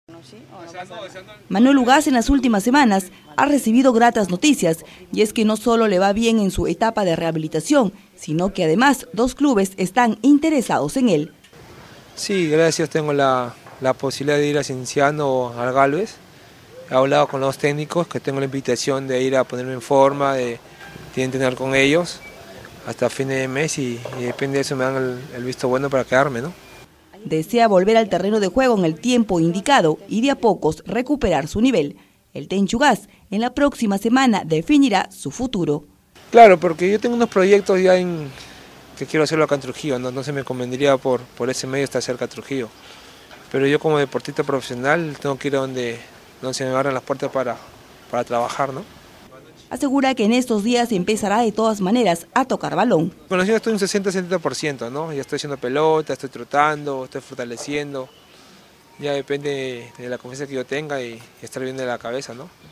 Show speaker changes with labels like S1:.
S1: Manuel Ugaz en las últimas semanas ha recibido gratas noticias, y es que no solo le va bien en su etapa de rehabilitación, sino que además 2 clubes están interesados en él.
S2: Sí, gracias, tengo la posibilidad de ir a Cienciano o al Galvez. He hablado con los técnicos, que tengo la invitación de ir a ponerme en forma, de entrenar con ellos hasta fin de mes y depende de eso me dan el visto bueno para quedarme, ¿no?
S1: Desea volver al terreno de juego en el tiempo indicado y de a pocos recuperar su nivel. El Tenchu Ugaz en la próxima semana definirá su futuro.
S2: Claro, porque yo tengo unos proyectos ya que quiero hacerlo acá en Trujillo, ¿no? Entonces me convendría por ese medio estar cerca de Trujillo. Pero yo como deportista profesional tengo que ir a donde se me abran las puertas para trabajar, ¿no?
S1: Asegura que en estos días empezará de todas maneras a tocar balón.
S2: Bueno, yo estoy un 60-70%, ¿no? Ya estoy haciendo pelota, estoy trotando, estoy fortaleciendo. Ya depende de la confianza que yo tenga y estar bien de la cabeza, ¿no?